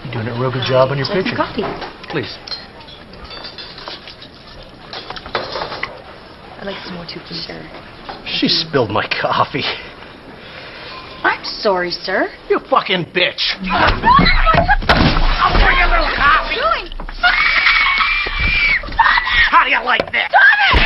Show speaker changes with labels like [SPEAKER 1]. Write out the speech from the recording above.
[SPEAKER 1] You're doing a real good job on your
[SPEAKER 2] Like
[SPEAKER 1] picture.
[SPEAKER 2] coffee.
[SPEAKER 1] Please.
[SPEAKER 2] I'd like some more too, please. Sure.
[SPEAKER 1] She spilled my coffee.
[SPEAKER 2] I'm sorry, sir.
[SPEAKER 1] You fucking bitch.
[SPEAKER 2] I'll
[SPEAKER 1] bring a little coffee. How do you like that?
[SPEAKER 2] Stop it!